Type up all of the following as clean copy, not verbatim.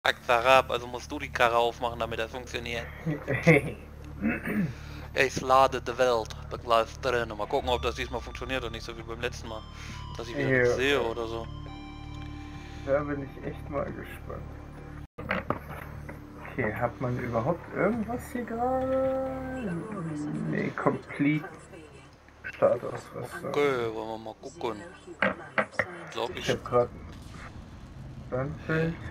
Akzarab, also musst du die Karre aufmachen, damit das funktioniert. Ich lade die Welt, da gleich drin. Mal gucken, ob das diesmal funktioniert und nicht so wie beim letzten Mal. Dass ich wieder nichts Ja, sehe oder so. da bin ich echt mal gespannt. Okay, hat man überhaupt irgendwas hier gerade? Nee, complete Startausrüstung. Okay, wollen wir mal gucken. Glaub Ich ich. habe gerade Standbild.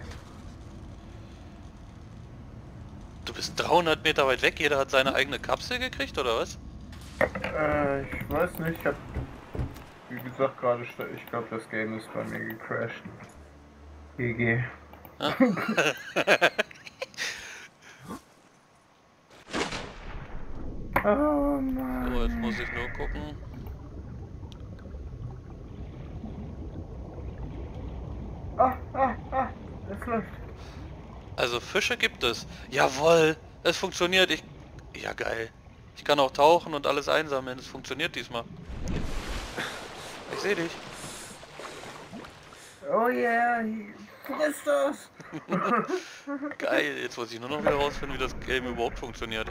Du bist 300 Meter weit weg, jeder hat seine eigene Kapsel gekriegt, oder was? Ich weiß nicht, ich habe, wie gesagt, gerade, ich glaube, das Game ist bei mir gecrashed. GG. Oh Mann. So, jetzt muss ich nur gucken. Es läuft. Also Fische gibt es. Jawohl, es funktioniert. Ja, geil. Ich kann auch tauchen und alles einsammeln. Es funktioniert diesmal. Ich sehe dich. Oh yeah, friss das! Geil, jetzt muss ich nur noch wieder rausfinden, wie das Game überhaupt funktioniert.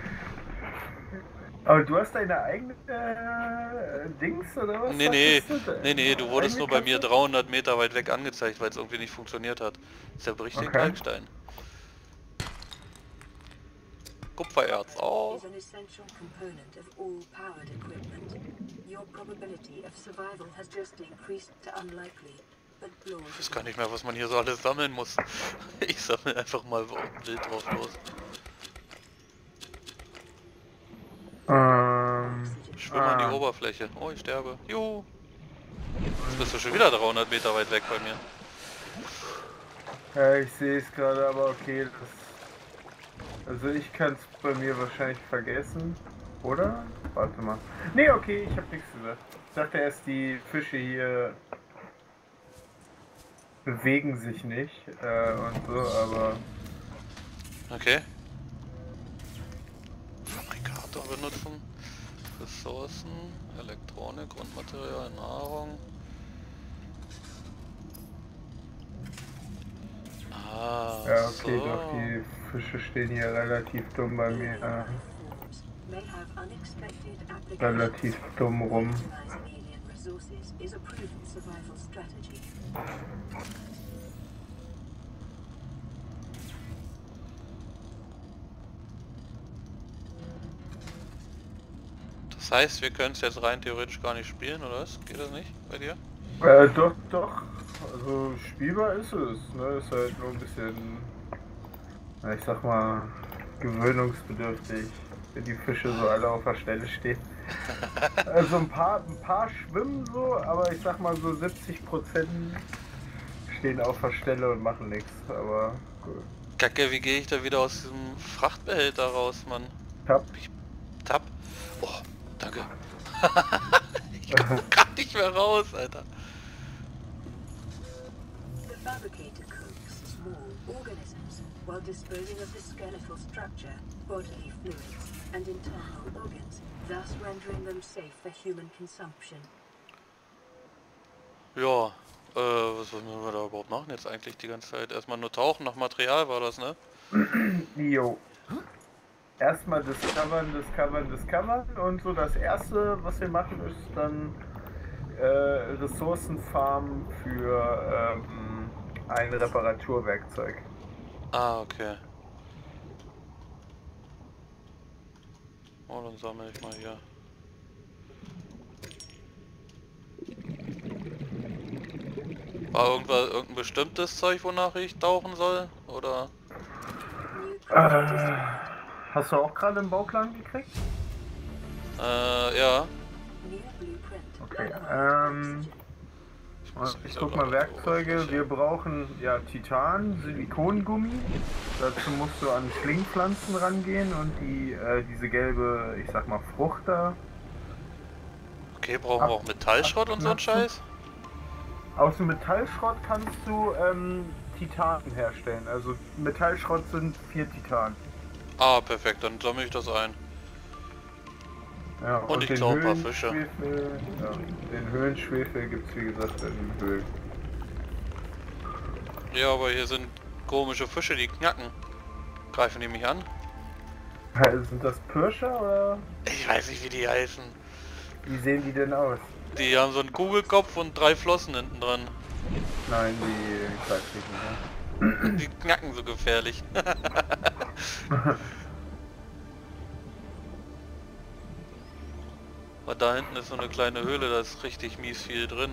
Aber du hast deine eigene Dings oder was? Nee, du wurdest nur bei mir Kapsel? 300 Meter weit weg angezeigt, weil es irgendwie nicht funktioniert hat. Zerbrich den Okay. Kalkstein. Kupfererz, oh. Ich weiß gar nicht mehr, was man hier so alles sammeln muss. Ich sammle einfach mal wild drauf los. Schwimme an die Oberfläche. Oh, ich sterbe. Juhu. Jetzt bist du schon wieder 300 Meter weit weg bei mir. Ja, ich sehe es gerade, aber okay, also ich kann es bei mir wahrscheinlich vergessen, oder? Warte mal. Nee, okay, ich habe nichts gesagt. Ich dachte erst, die Fische hier bewegen sich nicht und so, aber... Okay. Fabrikator benutzen. Ressourcen, Elektronik, Grundmaterial, Nahrung. Ah, Ja, okay, so. doch, die Fische stehen hier relativ dumm bei mir. Relativ dumm rum. Das heißt, wir können es jetzt rein theoretisch gar nicht spielen, oder was? Geht das nicht bei dir? Doch. Also spielbar ist es. Ne? Ist halt nur ein bisschen, na, ich sag mal, gewöhnungsbedürftig, wenn die Fische so alle auf der Stelle stehen. Also ein paar schwimmen so, aber ich sag mal so 70% stehen auf der Stelle und machen nichts. Aber gut. Kacke, wie gehe ich da wieder aus diesem Frachtbehälter raus, Mann? Tab. Tab? Oh, danke. Ich komm gar nicht mehr raus, Alter. The fabricator cooks small organisms while disposing of the skeletal structure, bodily fluids, and internal organs, thus rendering them safe for human consumption. Ja, was wollen wir da überhaupt machen jetzt eigentlich die ganze Zeit? Erstmal nur tauchen nach Material war das, ne? Jo. Erstmal discovern und so das erste, was wir machen, ist dann Ressourcenfarmen für ein Reparaturwerkzeug. Ah, okay. Oh, dann sammle ich mal hier. War irgendein bestimmtes Zeug, wonach ich tauchen soll? Oder? Hast du auch gerade einen Bauplan gekriegt? Ja. Okay, ich guck mal Werkzeuge. Wir brauchen ja Titan, Silikongummi. Dazu musst du an Schlingpflanzen rangehen und diese gelbe, ich sag mal, Frucht da. Okay, brauchen wir auch Metallschrott und so ein Scheiß? Aus dem Metallschrott kannst du Titan herstellen. Also Metallschrott sind 4 Titan. Ah, perfekt, dann sammle ich das ein. Ja, und ich glaube ein paar Fische. Ja, den Höhlenschwefel gibt es wie gesagt in Höhlen. Ja, aber hier sind Komische Fische, die knacken. Greifen die mich an? Sind das Pirscher oder Ich weiß nicht, wie die heißen. wie sehen die denn aus? Die haben so einen Kugelkopf und 3 Flossen hinten dran. Nein, die weiß ich nicht. Die knacken so gefährlich. Aber da hinten ist so eine kleine Höhle, da ist richtig mies viel drin.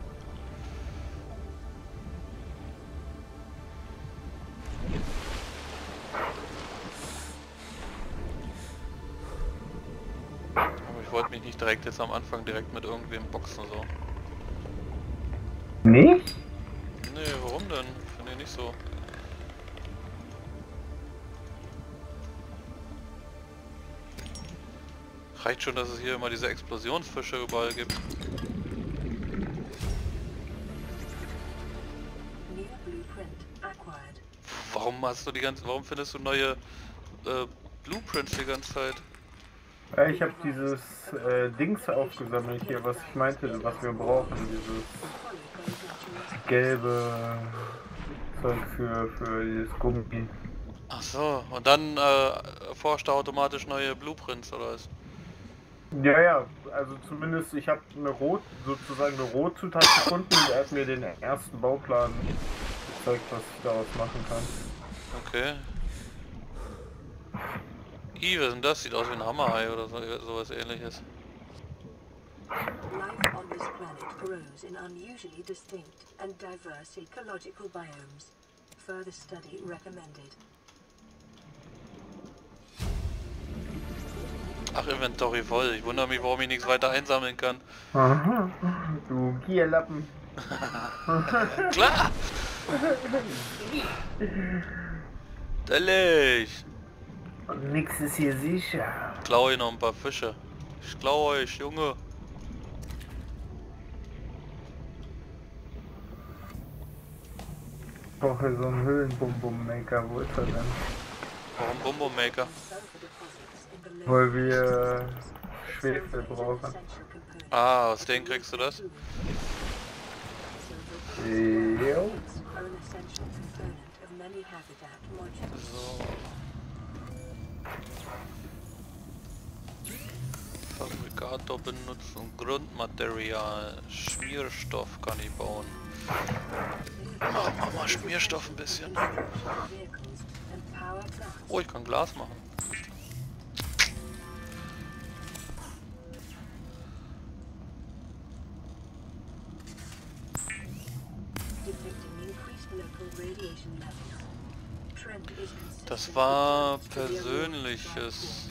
Aber ich wollte mich nicht direkt jetzt am Anfang direkt mit irgendwem boxen so. Nicht? Nee, warum denn? Finde ich nicht so. Reicht schon, dass es hier immer diese Explosionsfische überall gibt. New blueprint acquired. Warum findest du neue Blueprints die ganze Zeit? Ja, ich habe dieses Dings aufgesammelt hier, was ich meinte, was wir brauchen, dieses gelbe Zeug für dieses Gummi. Ach so, und dann erforscht er automatisch neue Blueprints oder was? Ja, ja, also zumindest ich habe sozusagen eine Rotzutat gefunden und er hat mir den ersten Bauplan gezeigt, was ich daraus machen kann. Okay. Was ist denn das? Sieht aus wie ein Hammerhai oder sowas ähnliches. Life on this planet grows in unusually distinct and diverse ecological biomes. Further study recommended. Ach, Inventory voll. Ich wundere mich, warum ich nichts weiter einsammeln kann. Aha, du Gierlappen. Klar! Natürlich! Und nix ist hier sicher. Klau ich noch ein paar Fische. Ich klau euch, Junge. Ich brauche so einen Höhlenbum-Bum-Maker, wo ist er denn? Warum Bumbo Maker? Weil wir Schwefel brauchen. Ah, aus denen kriegst du das? Jo. So. Fabrikator benutzen, Grundmaterial, Schmierstoff kann ich bauen. Machen wir mal Schmierstoff ein bisschen. Oh, ich kann Glas machen. Das war persönliches.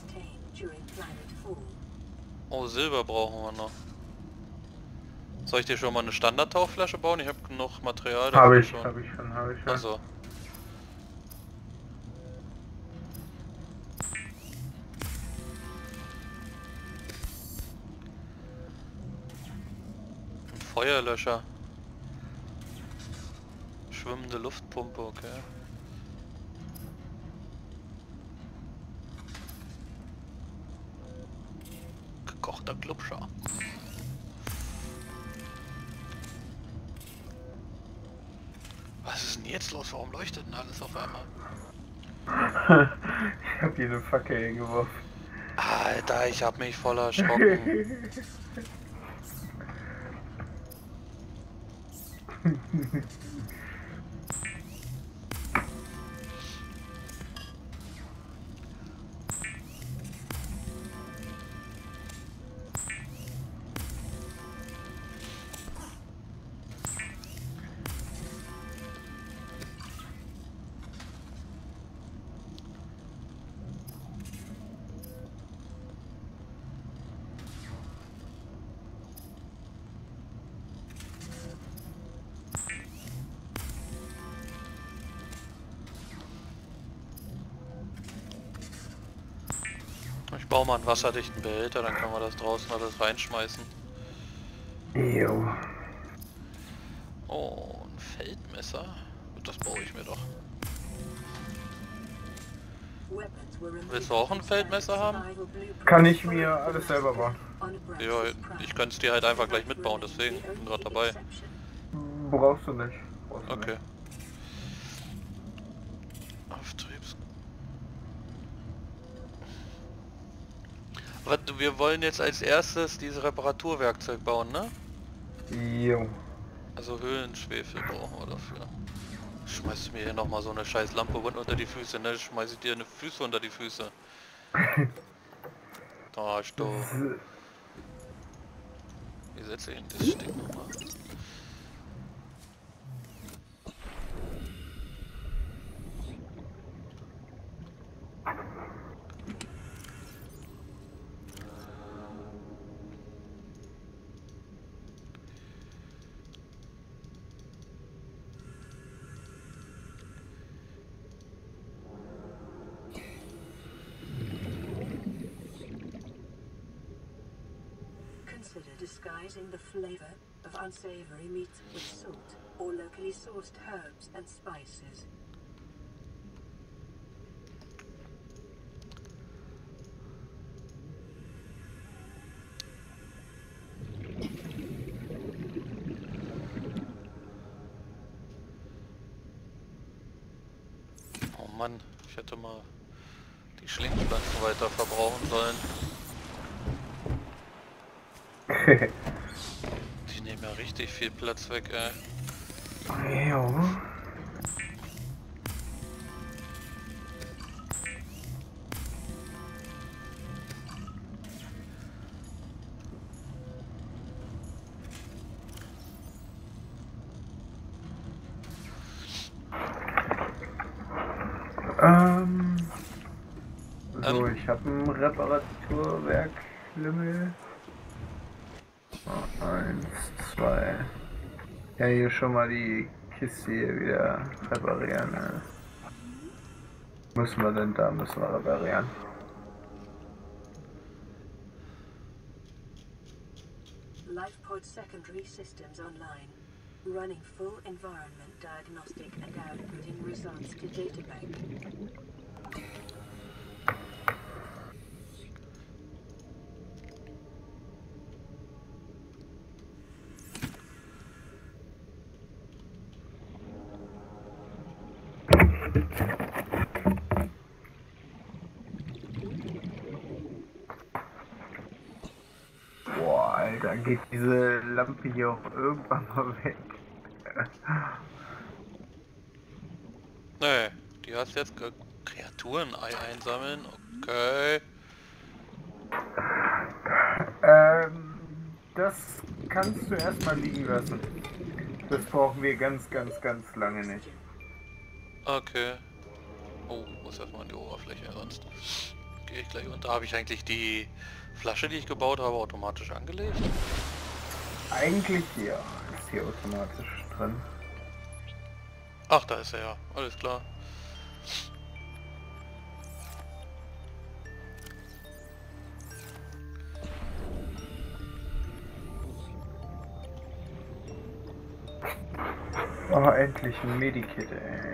Oh, Silber brauchen wir noch. Soll ich dir schon mal eine Standardtauchflasche bauen? Ich habe genug Material. Habe ich schon. schon. Achso. Ein Feuerlöscher. Schwimmende Luftpumpe, okay. Gekochter Glubscher. Was ist denn jetzt los? Warum leuchtet denn alles auf einmal? Ich hab hier eine Fackel hingeworfen. Alter, ich hab mich voll erschrocken. Ich baue mal einen wasserdichten Behälter, dann kann man das draußen alles reinschmeißen. Jo. Oh, ein Feldmesser. Das baue ich mir doch. Willst du auch ein Feldmesser haben? Kann ich mir alles selber bauen. Ja, ich könnte es dir halt einfach gleich mitbauen, deswegen bin gerade dabei. Brauchst du nicht. Okay. Wir wollen jetzt als erstes dieses Reparaturwerkzeug bauen, ne? Jo. Also Höhlenschwefel brauchen wir dafür. Schmeißt du mir hier nochmal so eine scheiß Lampe unter die Füße, ne? Schmeiß ich dir eine Füße unter die Füße. Da ist doch. Wie setze ich denn das Stick nochmal? Consider disguising the flavor of unsavory meats with salt or locally sourced herbs and spices. Oh Mann, ich hätte mal die Schlingpflanzen weiter verbrauchen sollen. Die nehmen ja richtig viel Platz weg, ey. Jo. So, ich habe ein Reparaturwerk Lümmel. 1, 2. Ja, hier schon mal die Kiste hier wieder reparieren. Ne? Müssen wir denn da? Müssen wir reparieren. LifePod secondary systems online. Running full environment diagnostic and outputting results to databank. Boah, Alter, geht diese Lampe hier auch irgendwann mal weg. Nee, die hast jetzt Kreaturen-Ei einsammeln, okay. Das kannst du erstmal liegen lassen. Das brauchen wir ganz lange nicht. Okay. Oh, muss erstmal an die Oberfläche, sonst gehe ich gleich unter. Habe ich eigentlich die Flasche, die ich gebaut habe, automatisch angelegt? Eigentlich ja, ist hier automatisch drin. Ach, da ist er ja. Alles klar. Oh, endlich ein Medikit, ey.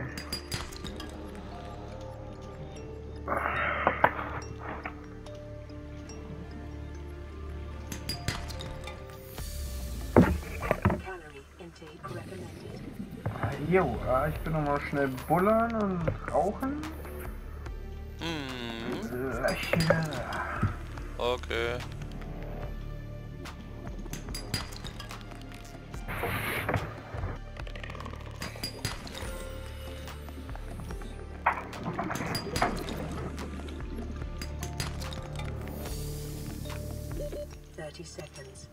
Jo, ich bin nochmal schnell bullern und rauchen. Lächeln. Okay. Seconds.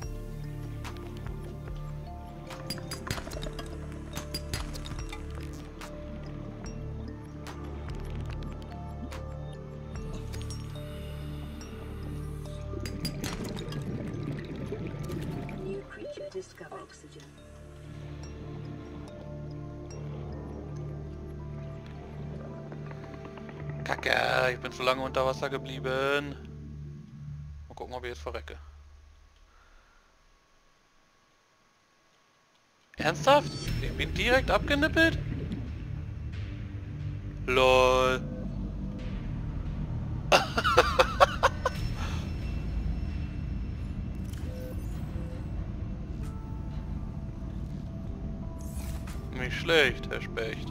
New creature discovered. Oxygen. Kacke, ich bin zu lange unter Wasser geblieben. Mal gucken, ob ich jetzt verrecke. Ernsthaft? Ich bin direkt abgenippelt? LOL. Nicht schlecht, Herr Specht.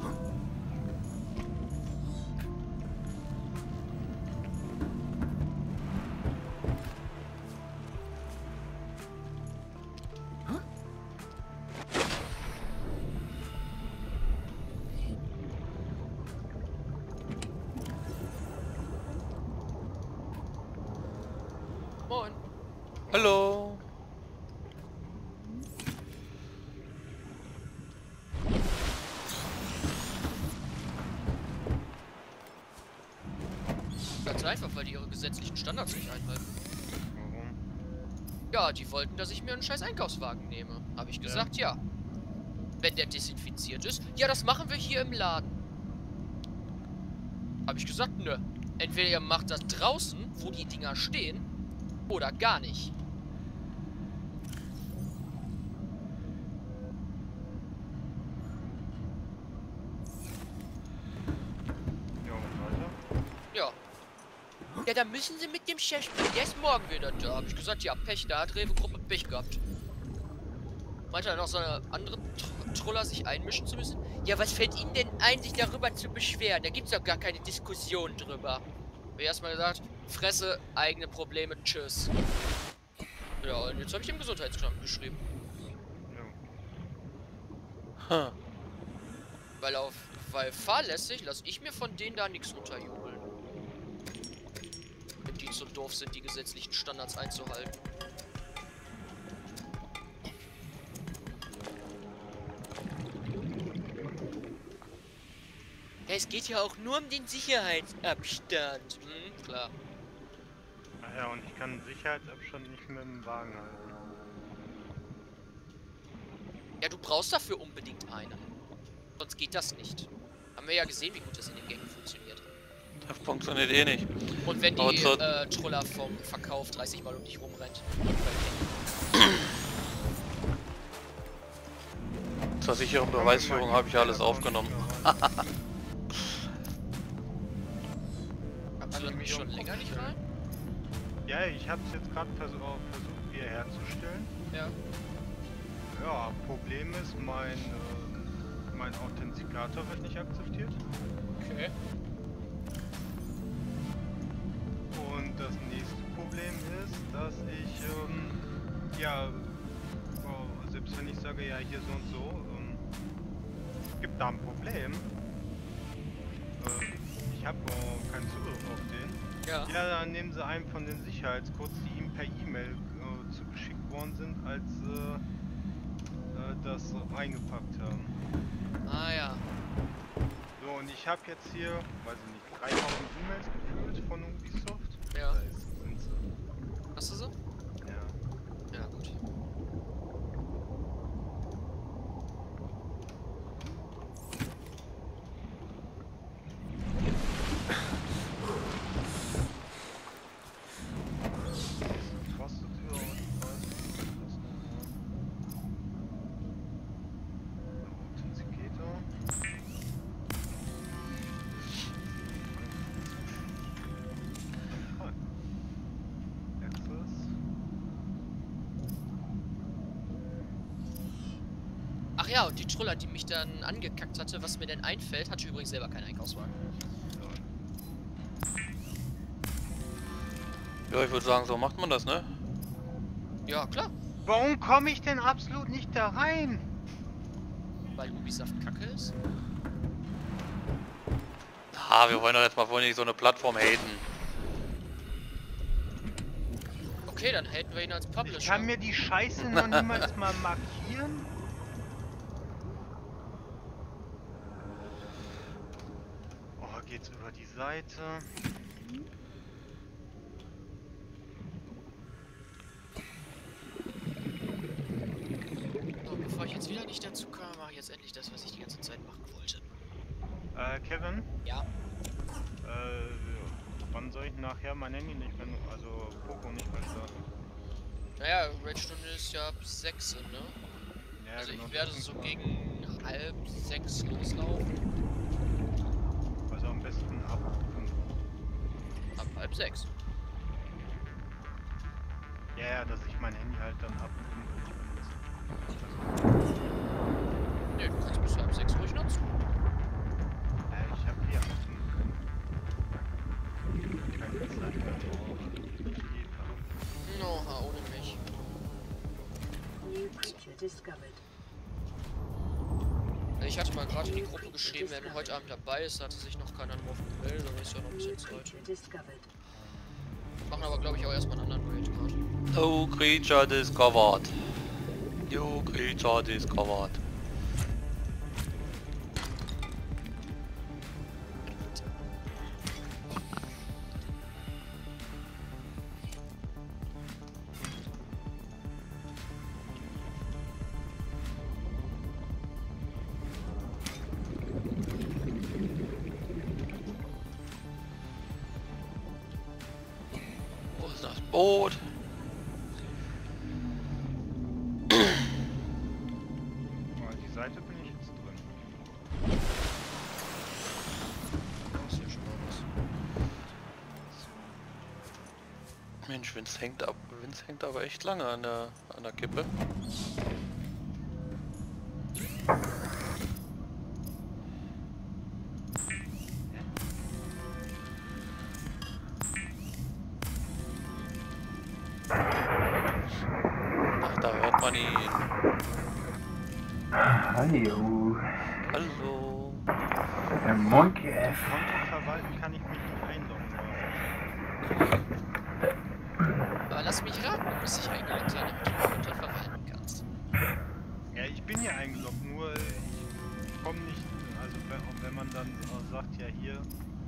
Hallo. Ganz einfach, weil die ihre gesetzlichen Standards nicht einhalten. Warum? Ja, die wollten, dass ich mir einen scheiß Einkaufswagen nehme. Habe ich gesagt, ja. Wenn der desinfiziert ist, ja, das machen wir hier im Laden. Habe ich gesagt, nö. Entweder ihr macht das draußen, wo die Dinger stehen, oder gar nicht. Ja, und weiter? Ja. Ja, da müssen sie mit dem Chef sprechen. Der ist morgen wieder da. Habe ich gesagt, ja, Pech, da hat Rewe-Gruppe Pech gehabt. Meinte dann auch so eine andere Troller sich einmischen zu müssen. Ja, was fällt Ihnen denn ein, sich darüber zu beschweren? Da gibt's doch gar keine Diskussion drüber. Hab ich erstmal gesagt, Fresse, eigene Probleme, tschüss. Ja, und jetzt habe ich dem Gesundheitsamt geschrieben. Ja. Hm. Weil fahrlässig lasse ich mir von denen da nichts unterjubeln. Wenn die so doof sind, die gesetzlichen Standards einzuhalten. Ja, es geht ja auch nur um den Sicherheitsabstand. Hm, klar. Ach ja, und ich kann Sicherheitsabstand nicht mit dem Wagen halten. Ja, du brauchst dafür unbedingt einen. Sonst geht das nicht. Haben wir ja gesehen, wie gut das in den Gängen funktioniert. Das funktioniert eh nicht. Und wenn Aber die zur- Troller vom Verkauf 30 Mal um dich rumrennt. Zur sicheren Beweisführung habe ich alles aufgenommen. Kannst du mich schon länger nicht rein? Ja, ich habe es jetzt gerade versucht wieder herzustellen. Ja. Ja, Problem ist, mein Authentikator wird nicht akzeptiert. Okay. Und das nächste Problem ist, dass ich, selbst wenn ich sage, ja, hier so und so, gibt da ein Problem. Ich habe keinen Zugriff auf den. Ja. Ja, dann nehmen sie einen von den Sicherheitscodes, die ihm per E-Mail zugeschickt worden sind, als das eingepackt haben. Ah ja. So, und ich habe jetzt hier, weiß ich nicht, 3000 E-Mails gefühlt von Ubisoft. Ja. Da sind sie. Hast du so? Ja. Ja, gut. Tastatur und Authenticator. Access. Ach ja, und die Troller, die mich dann angekackt hatte, was mir denn einfällt, hatte übrigens selber keinen Einkaufswagen. Ja, ich würde sagen, so macht man das, ne? Ja, klar. Warum komme ich denn absolut nicht da rein? Weil Ubisoft kacke ist. Ah, wir wollen doch jetzt mal wohl nicht so eine Plattform haten. Okay, dann hätten wir ihn als Publisher. Ich kann mir die Scheiße noch niemals mal markieren. Oh, geht's über die Seite? So, bevor ich jetzt wieder nicht dazu kam, mache ich jetzt endlich das, was ich die ganze Zeit machen wollte. Kevin? Ja. Wann soll ich nachher mein Handy nicht mehr, also Poco nicht mehr starten? Naja, Red-Stunde ist ja ab 6, ne? Ja, Also genau, ich werde das so ist gegen 5:30 loslaufen. Also am besten ab 5. Ab 5:30. Ja, ja, dass ich mein Handy halt dann ab 5 nicht benutze. Ne, du kannst bis 5:30 ruhig nutzen. Ich habe hier keine Zeit mehr drauf. No, ohne mich. New creature discovered. Ich hatte mal gerade in die Gruppe geschrieben, wer heute Abend dabei ist, hatte sich noch keiner drauf gemeldet, aber ist ja noch ein bisschen Zeit. Creature discovered. Machen aber, glaube ich, auch erstmal einen anderen Raid gerade. No creature discovered. New creature discovered. Wo ist das Boot? Oh, die Seite bin ich jetzt drin. Da ist hier schon mal was. Mensch, Vince hängt aber echt lange an der Kippe. Ach, da hört man ihn. Hallo. Hallo. Der Monkey F. Konto verwalten kann ich mich nicht einloggen. Aber lass mich raten, du musst dich eingeloggt sein, damit du den Content verwalten kannst. Ja, ich bin hier eingeloggt, nur ich komme nicht, also wenn man dann sagt, ja hier,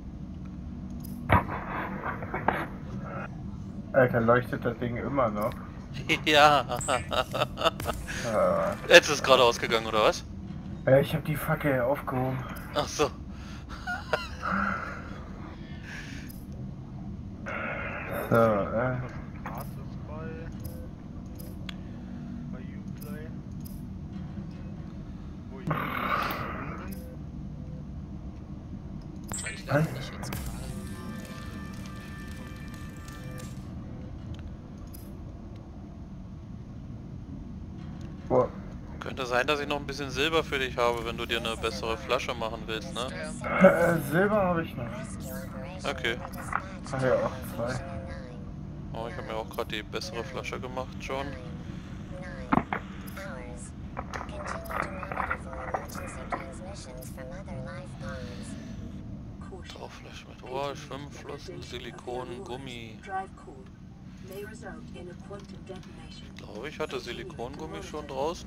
Alter, leuchtet das Ding immer noch? Ja. Ja. Jetzt ist es gerade ausgegangen, oder was? Ich hab die Fackel aufgehoben. Ach so. So, was gratis bei Uplay, wo ich drin bin. Wahrscheinlich lerne ich jetzt gerade. boah. Könnte sein, dass ich noch ein bisschen Silber für dich habe, wenn du dir eine bessere Flasche machen willst, ne? Ja. Silber habe ich noch. Okay. Ach ja, auch 2. Oh, ich habe mir auch gerade die bessere Flasche gemacht schon. Tauchflasche mit Rohr, Schwimmflossen, Silikon, Gummi. Ich glaube, ich hatte Silikongummi schon draußen.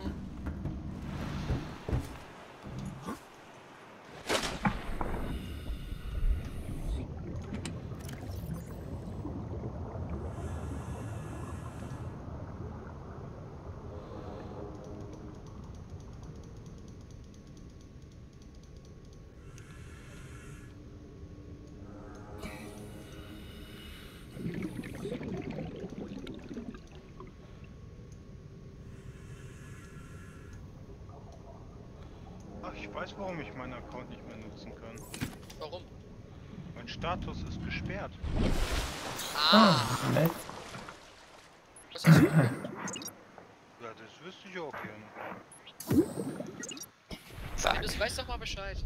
Ach, ich weiß, warum ich meinen Account nicht mehr nutzen kann. Warum? Mein Status ist gesperrt. Ah! Nett. Was hast du gemacht? Ja, das wüsste ich auch gerne. Zack. Windows, weiß doch mal Bescheid.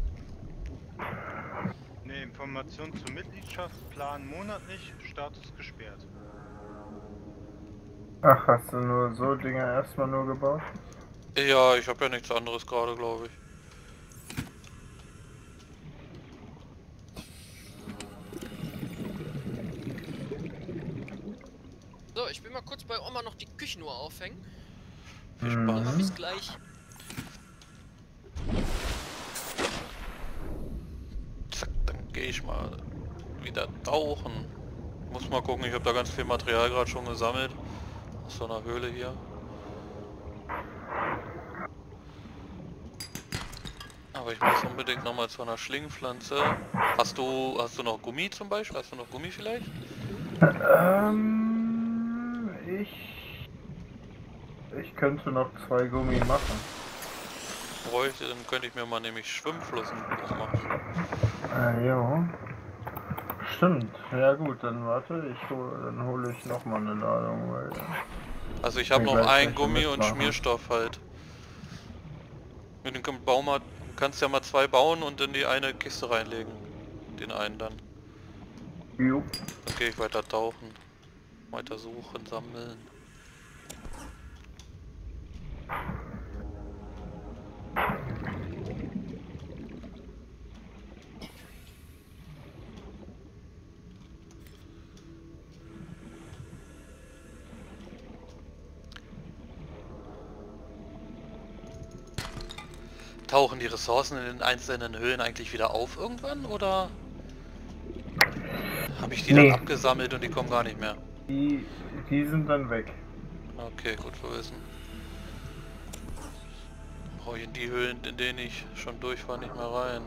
Ne, Information zur Mitgliedschaft, Plan monatlich, Status gesperrt. Ach, hast du nur so Dinge erstmal nur gebaut? Ja, ich habe ja nichts anderes gerade, glaube ich. So, ich will mal kurz bei Oma noch die Küchenuhr aufhängen. Viel Spaß. Bis gleich. Zack, dann gehe ich mal wieder tauchen. Muss mal gucken, ich habe da ganz viel Material gerade schon gesammelt. Aus so einer Höhle hier. Aber ich muss unbedingt nochmal zu einer Schlingpflanze. Hast du noch Gummi zum Beispiel? Hast du noch Gummi vielleicht? Ich könnte noch 2 Gummi machen. Bräuchte, dann könnte ich mir mal nämlich Schwimmflossen machen. Ja. Stimmt. Ja gut, dann warte, dann hole ich noch mal eine Ladung, weil Also ich habe Ich noch weiß ein nicht, Gummi und mitmachen. Schmierstoff halt. Mit dem Baumarkt kannst ja mal 2 bauen und in die eine Kiste reinlegen. Den einen dann. jo. Dann gehe ich weiter tauchen. Weiter suchen, sammeln. Tauchen die Ressourcen in den einzelnen Höhlen eigentlich wieder auf irgendwann, oder habe ich die dann abgesammelt und die kommen gar nicht mehr? Die sind dann weg. Okay, gut zu wissen. Brauche ich in die Höhlen, in denen ich schon durch war, nicht mehr rein.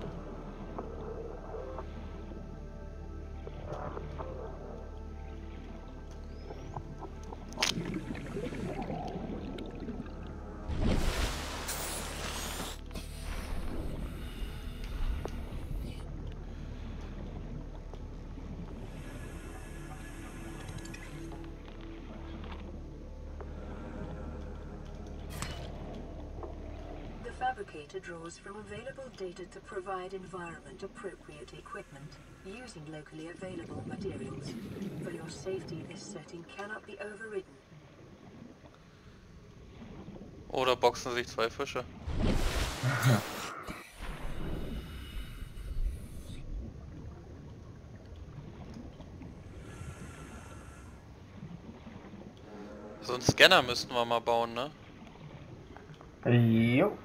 Fabricator draws from available data to provide environment-appropriate equipment, using locally available materials. For your safety, this setting cannot be overridden. Oder boxen sich zwei Fische. So einen Scanner müssten wir mal bauen, ne? Jo.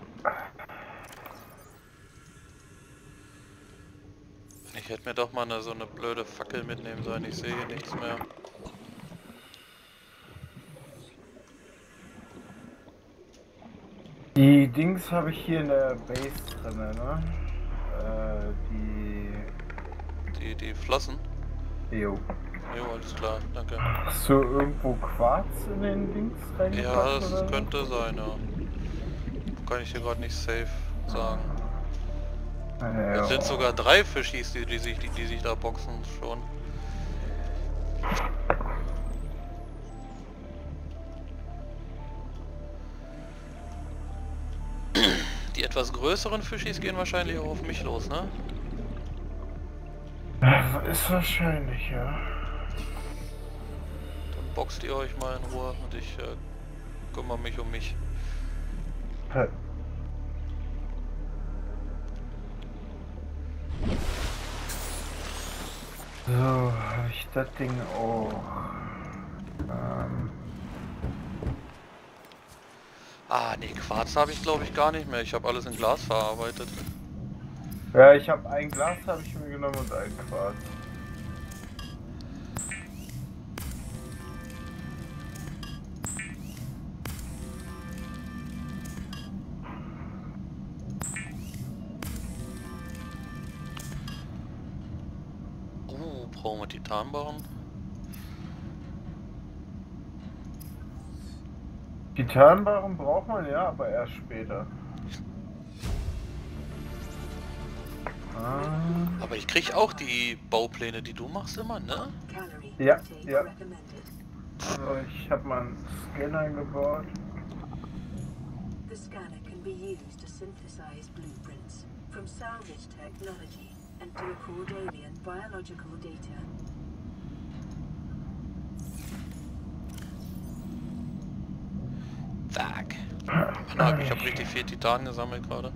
Ich hätte mir doch mal so eine blöde Fackel mitnehmen sollen, ich sehe hier nichts mehr. Die Dings habe ich hier in der Base drin, ne? Die Flossen? Jo. Jo, alles klar, danke. Hast du irgendwo Quarz in den Dings reingepackt? Ja, das oder? könnte sein, ja. Kann ich dir gerade nicht safe sagen. Ja. Es sind sogar 3 Fischis, die sich da boxen schon. Die etwas größeren Fischis gehen wahrscheinlich auch auf mich los, ne? Ist wahrscheinlich, ja. Dann boxt ihr euch mal in Ruhe und ich kümmere mich um mich. So, habe ich das Ding auch. Ah, nee, Quarz habe ich glaube ich gar nicht mehr. Ich habe alles in Glas verarbeitet. Ja, ich habe ein Glas habe ich mir genommen und ein Quarz. Brauchen wir Titanbarren? Titanbarren braucht man ja, aber erst später. Aber ich krieg auch die Baupläne, die du machst immer, ne? Ja, ja. Also ich habe mal einen Scanner gebaut. The scanner can be used to synthesize blueprints from salvage technology and to record alien biological data. Fuck. Ich habe richtig viel Titan gesammelt gerade.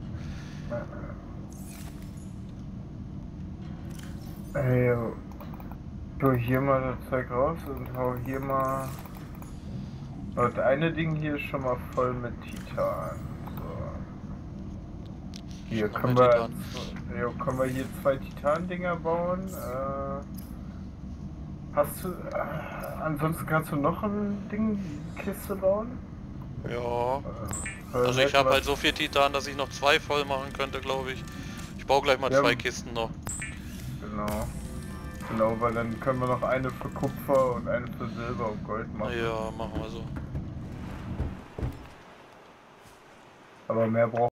Ey, tu hier mal das Zeug raus und hau hier mal. Das eine Ding hier ist schon mal voll mit Titan. So. Hier können wir, können wir hier 2 Titan-Dinger bauen. Hast du. Ansonsten kannst du noch ein Ding, Kiste bauen? Ja. Also ich habe halt so viel Titan, dass ich noch 2 voll machen könnte, glaube ich. Ich baue gleich mal 2 Kisten noch. Genau. Genau, weil dann können wir noch eine für Kupfer und eine für Silber und Gold machen. Ja, machen wir so. Aber mehr brauchen